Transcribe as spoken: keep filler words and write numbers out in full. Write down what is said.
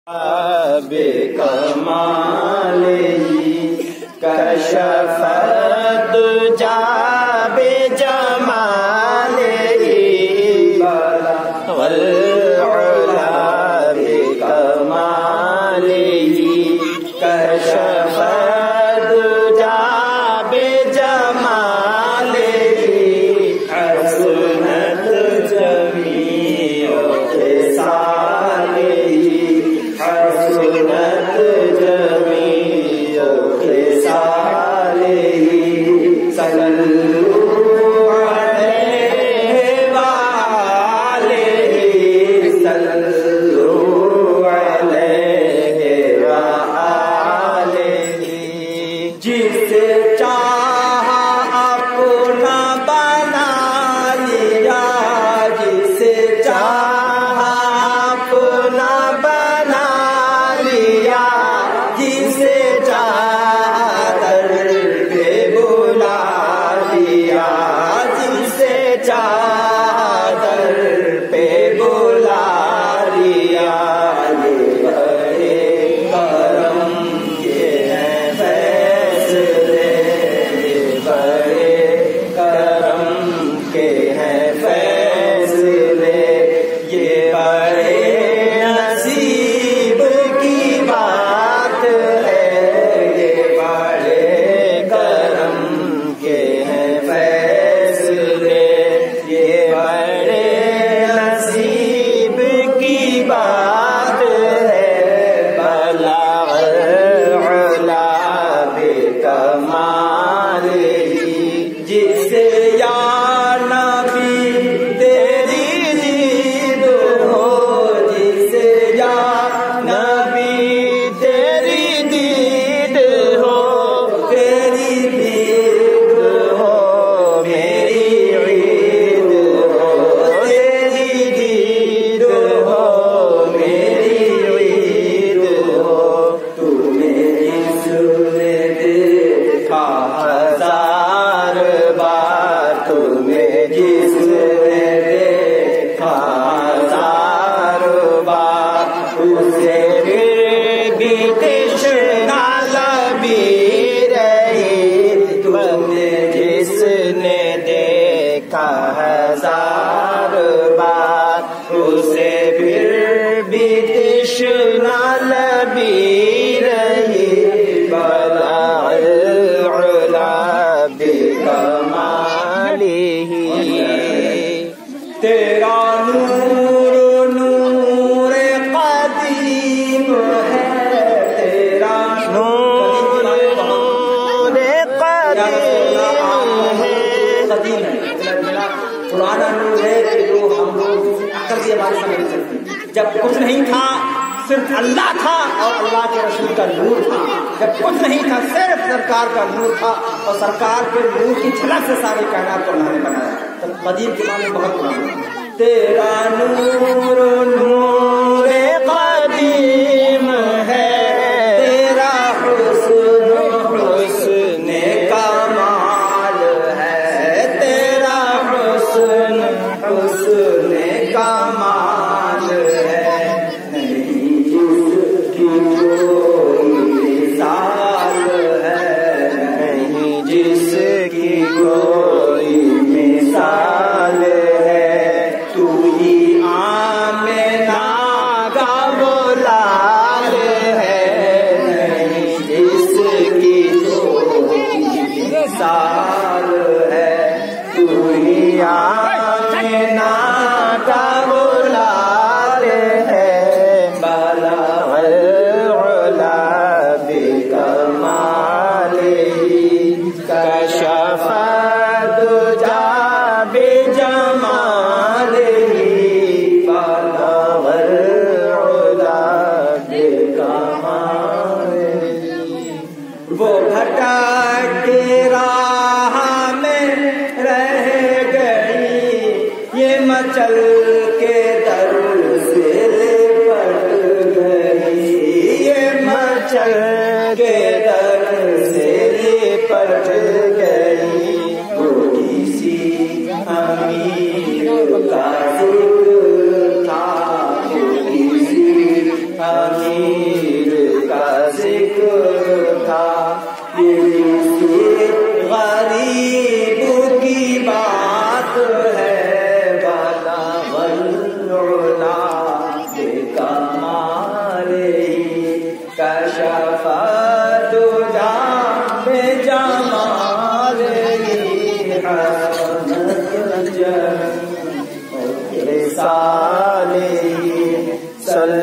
بکمالہی کشف الدجا بجمالہی والعلا بکمالہی کشف الدجا بجمالہی حسنت جمیع خصالہی حسنت جمیع خصالہی صلوا علیہ وآلہ صلوا علیہ وآلہ جسے چاہا اپنا بنا لیا جسے چاہا اپنا بنا لیا جسے چاہا در پہ بلا لیا جسے چاہا در پہ بلا لیا یہ بڑے کرم کے ہیں فیصلے یہ بڑے کرم کے ہیں فیصلے یہ بڑے نصیب کی بات ہے یہ بڑے کرم کے ہیں فیصلے یہ بڑے نصیب کی بات ہے بلغ العلا بکمالہی جسے یا نبی تیری دید ہو جسے یا نبی تیری دید ہو تیری دید ہو میری عید ہو تیری دید ہو میری عید ہو تمہیں جس نے دیکھا ہزار بار تمہیں جس نے دیکھا ہزار بار اسے بھی تشنا لبی رہی تمہیں جس نے دیکھا ہزار بار اسے پھر بھی تشنا لبی رہی بلغ العلا بکمالہی تیرا نور نور قدیم ہے تیرا نور نور قدیم ہے قدیم ہے پرانا نور ہے کہ جو ہم لوگ عقل سے ہماری سمجھ نہیں سکتے جب کچھ نہیں تھا صرف اللہ تھا اور اللہ کے رسول کا نور تھا جب کچھ نہیں تھا صرف سرکار کا نور تھا اور سرکار کے نور کی جھلک سے سارے کائنات کو اللہ نے بنایا تو قدیم کے معنی بہت پرانے تیرا نور نور قدیم ہے تیرا حسن حسن کمال ہے تیرا حسن حسن کمال ہے نہیں جس کی کوئی مثال ہے نہیں جس کی کوئی مثال ہے تو ہی آمنہ کا بلال ہے نہیں جس کی کوئی مثال ہے تو ہی آمنہ کا بلال ہے بلغ العلا بکمالہی کشف الدجا بجمالہی بلغ العلا بکمالہی وہ بھٹک کے راہ میں رہ گئی یہ مچل کے در سے لپٹ گئی یہ مچل کے در سے لپٹ گئی وہ کسی امیر کا ذکر تھا وہ کسی امیر پیر کا ذکر تھا، یہ کسی غریب کی بات ہے، بلغ العلا بکمالہ کشف الدجی بجمالہ حسنت جمیع رسالہ صلی